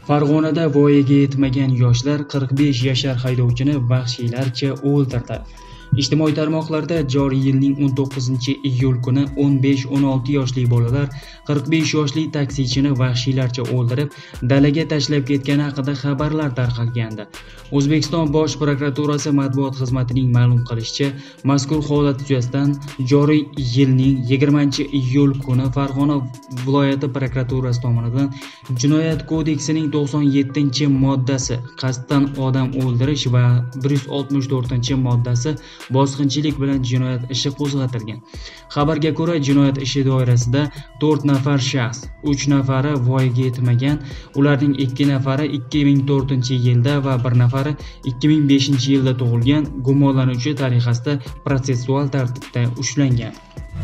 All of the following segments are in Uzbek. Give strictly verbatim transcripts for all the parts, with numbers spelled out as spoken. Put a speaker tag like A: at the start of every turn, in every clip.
A: Farg'onada voyaga yetmagan yoshlar qirq besh yashar haydovchini vahshiylarcha o'ldirdi. Ijtimoiy tarmoqlarda joriy yilning o'n to'qqizinchi iyul kuni o'n besh o'n olti yoshli bolalar qirq besh yoshli taksichini vahshiylarcha o'ldirib, dalaga tashlab ketgani haqida xabarlar tarqalgandi. O'zbekiston Bosh prokuraturasi matbuot xizmatining ma'lum qilishicha, mazkur holat yuzasidan joriy yilning yigirmanchi iyul kuni Farg'ona viloyati prokuraturasi tomonidan Jinoyat kodeksining to'qson yettinchi moddasi qasddan odam o'ldirish va bir yuz oltmish to'rtinchi moddasi bosqinchilik bilan jinoyat ishi qo'zg'atilgan. Xabarga ko'ra, jinoyat ishi doirasida to'rt nafar shaxs, uch nafari voyaga yetmagan, ularning ikki nafari ikki ming to'rtinchi yilda va bir nafari ikki ming beshinchi yilda tug'ilgan gumonlanuvchi tariqasida protsessual tartibda ushlangan.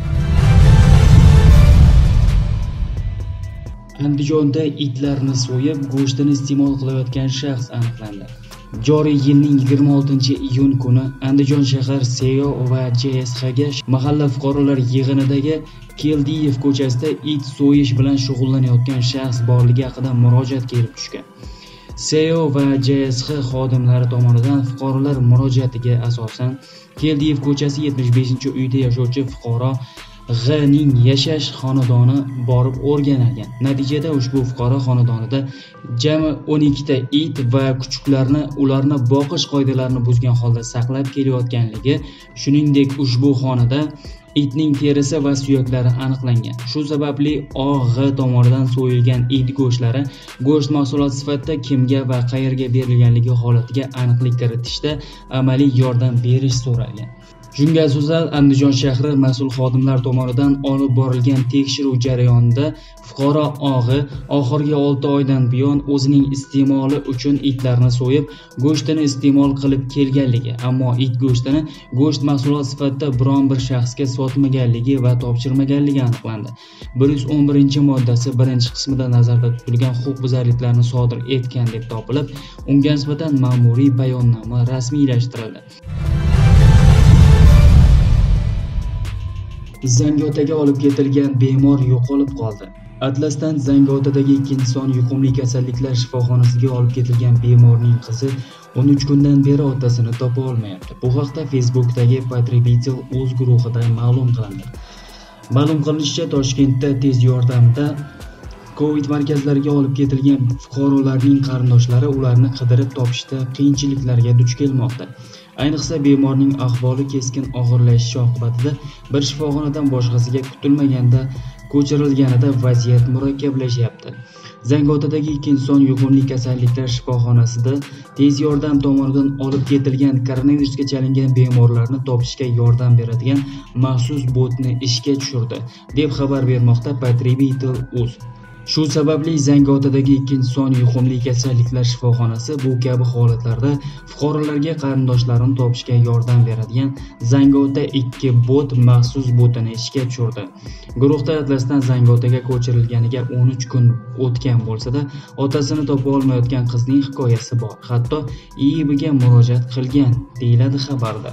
A: Andijonda itlarni so'yib, go'shtini iste'mol qilayotgan shaxs aniqlandi. Joriy yilning yigirma oltinchi iyun kuni Andijon shahar S E O va J S H ga mahalla fuqarolar yig'inidagi Keldiyev ko'chasida it so'yish bilan shug'ullanayotgan shaxs borligi haqida murojaat kelib tushgan. S E O va J S H xodimlari tomonidan fuqarolar murojaatiga asosan Keldiyev ko'chasi yetmish beshinchi uyda yashovchi fuqaro G ning yashash xonadoni borib o'rganilgan. Natijada ushbu fuqaro xonadonida jami o'n ikkita it va kuchuklarni ularni boqish qoidalarini buzgan holda saqlab kelayotganligi, shuningdek ushbu xonada itning terisi va suyaklari aniqlangan. Shu sababli O G tomonidan so'yilgan it go'shtlari go'sht mahsuloti sifatida kimga va qayerga berilganligi holatiga aniqlik kiritishda amaliy yordam berish so'ralgan. Shunga asosan Andijon shahri mas'ul xodimlar tomonidan olib borilgan tekshiruv jarayonida fuqaro O G oxirgi olti oydan buyon o'zining iste'moli uchun itlarni so'yib, go'shtini iste'mol qilib kelganligi, ammo it go'shtini go'sht mahsuloti sifatida biron bir shaxsga sotmaganligi va topshirmaganligi aniqlandi. bir yuz o'n birinchi moddasi birinchi qismida nazarda tutilgan huquqbuzarliklarni sodir etgan deb topilib, unga nisbatan ma'muriy bayonnoma rasmiylashtirildi. Zangiotaga olib ketilgan bemor yo'qolib qoldi. Atlasdan Zangiotadagi ikkinchi son yuqumli kasalliklar shifoxonasiga olib ketilgan bemorning qizi o'n uch kundan beri otasini topa olmayapti. Bu haqda Facebook'dagi Potrебитель o'z guruhida ma'lum qilindi. Ma'lum qilinishicha, Toshkentda tez yordamda Covid markazlariga olib ketilgan fuqarolarning qarindoshlari ularni qidirib topishda qiyinchiliklarga duch kelmoqda. Ayniqsa bemorning ahvoli keskin og'irlashishi oqibatida bir shifoxonadan boshqasiga kutilmaganda ko'chirilganida vaziyat murakkablashyapti. Zangiotadagi ikkinchi son yuqumli kasalliklar shifoxonasida tez yordam tomonidan olib ketilgan koronavirusga chalingan bemorlarni topishga yordam beradigan maxsus botni ishga tushirdi, deb xabar bermoqda Potrебитель o'z. Shu sababli Zangiotadagi ikkinchi son yuqumli kasalliklar shifoxonasi bu kabi holatlarda fuqarolarga qarindoshlarini topishga yordam beradigan Zangiota ikki bot maxsus botini ishga tushirdi. Guruhda Atlasdan Zangiotaga ko'chirilganiga o'n uch kun o'tgan bo'lsa-da, otasini topa olmayotgan qizning hikoyasi bor. Hatto I I Bga murojaat qilgan, deyiladi xabarda.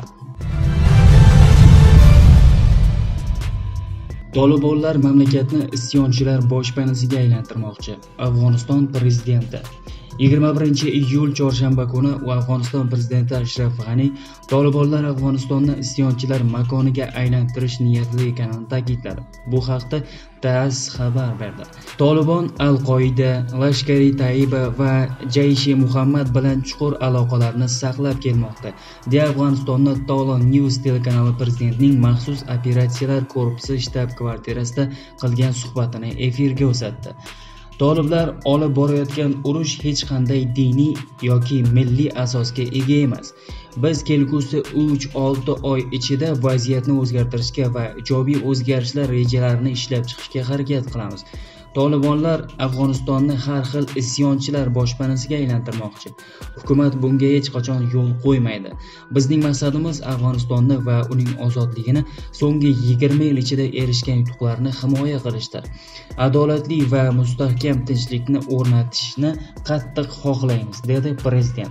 A: Tolibonlar mamlakatni isyonchilar boshpanasiga aylantirmoqchi. Afg'oniston prezidenti yigirma birinchi iyul chorshanba kuni Afg'oniston prezidenti Ashraf G'ani Tolibonlar Afg'onistonni isyonchilar makoniga aylantirish niyatida ekanini ta'kidladi. Bu haqda TASS xabar berdi. Tolibon Al-Qoida, Lashkari Taiba va Jaysh-e Muhammad bilan chuqur aloqalarni saqlab kelmoqda, deya Afg'onistonni Tolon News telekanali prezidentning maxsus operatsiyalar korpusi shtab-kvartirasida qilgan suhbatini efirga uzatdi. Toliblar olib borayotgan urush hech qanday diniy yoki milliy asosga ega emas. Biz kelgusi uch olti oy ichida vaziyatni o'zgartirishga va ijobiy o'zgarishlar rejalarini ishlab chiqishga harakat qilamiz. Tolibonlar Afg'onistonni har xil isyonchilar boshpanasiga aylantirmoqchi. Hukumat bunga hech qachon yo'l qo'ymaydi. Bizning maqsadimiz Afg'onistonni va uning ozodligini so'nggi yigirma yil ichida erishgan yutuqlarni himoya qilishdir. Adolatli va mustahkam tinchlikni o'rnatishni qattiq xohlaymiz, dedi prezident.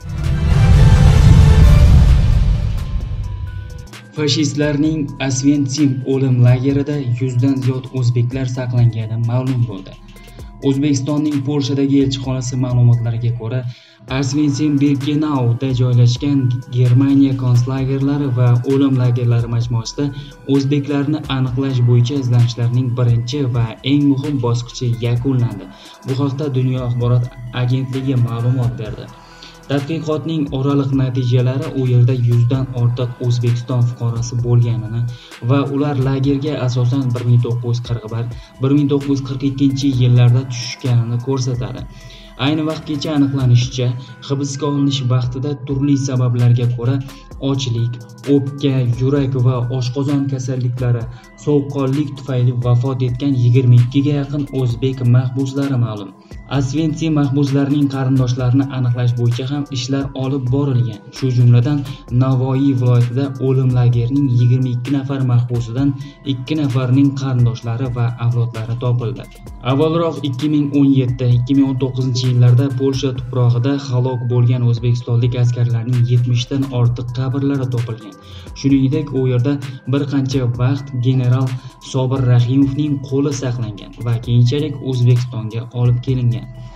A: Fashistlarning Osventim o'lim lagerida yuzdan ziyod o'zbeklar saqlangani ma'lum bo'ldi. O'zbekistonning Polshadagi elchixonasi ma'lumotlariga ko'ra, Osvensim-Birkenauda joylashgan Germaniya konslagerlari va o'lim lagerlari majmuasida o'zbeklarni aniqlash bo'yicha izlanishlarning birinchi va eng muhim bosqichi yakunlandi. Bu haqda Dunyo axborot agentligi ma'lumot berdi. Tadqiqotning oraliq natijalari u yerda yuzdan ortiq O'zbekiston fuqarosi bo'lganini va ular lagerga asosan bir ming to'qqiz yuz qirq bir - bir ming to'qqiz yuz qirq ikkinchi yillarda tushganini ko'rsatadi. Ayni vaqtgacha aniqlanishicha, hibsga olinish vaqtida turli sabablarga ko'ra ochlik, o'pka, yurak va oshqozon kasalliklari, sovuqqonlik tufayli vafot etgan yigirma ikkiga yaqin o'zbek mahbuslari ma'lum. Osvensim mahbuslarining qarindoshlarini aniqlash bo'yicha ham ishlar olib borilgan. Shu jumladan Navoiy viloyatida o'lim lagerining yigirma ikki nafar mahbusidan ikki nafarining qarindoshlari va avlodlari topildi. Avvalroq ikki ming o'n yetti - ikki ming o'n to'qqizinchi yillarda Polsha tuprog'ida halok bo'lgan o'zbekistonlik askarlarning yetmishdan ortiq qabrlari topilgan. Shuningdek, u yerda bir qancha vaqt general Sobir Rahimovning qo'li saqlangan va keyinchalik O'zbekistonga olib kelingan.